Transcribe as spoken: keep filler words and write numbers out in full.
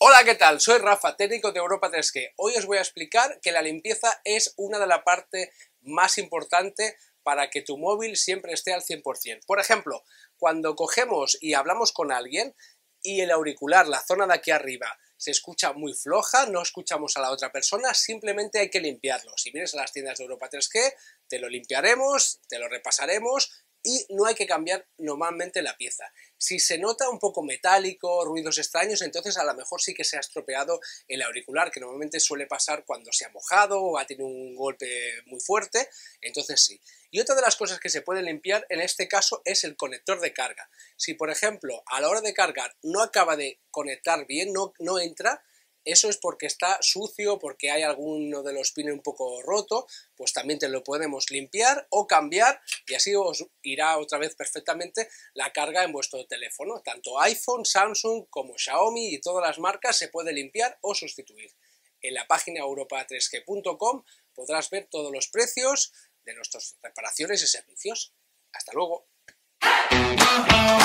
Hola, ¿qué tal? Soy Rafa, técnico de Europa tres G. Hoy os voy a explicar que la limpieza es una de las partes más importantes para que tu móvil siempre esté al cien por cien. Por ejemplo, cuando cogemos y hablamos con alguien y el auricular, la zona de aquí arriba, se escucha muy floja, no escuchamos a la otra persona, simplemente hay que limpiarlo. Si vienes a las tiendas de Europa tres G, te lo limpiaremos, te lo repasaremos y no hay que cambiar normalmente la pieza. Si se nota un poco metálico, ruidos extraños, entonces a lo mejor sí que se ha estropeado el auricular, que normalmente suele pasar cuando se ha mojado o ha tenido un golpe muy fuerte, entonces sí. Y otra de las cosas que se puede limpiar en este caso es el conector de carga. Si por ejemplo a la hora de cargar no acaba de conectar bien, no, no entra, eso es porque está sucio, porque hay alguno de los pines un poco roto, pues también te lo podemos limpiar o cambiar y así os irá otra vez perfectamente la carga en vuestro teléfono. Tanto iPhone, Samsung como Xiaomi y todas las marcas se puede limpiar o sustituir. En la página europa tres g punto com podrás ver todos los precios de nuestras reparaciones y servicios. ¡Hasta luego!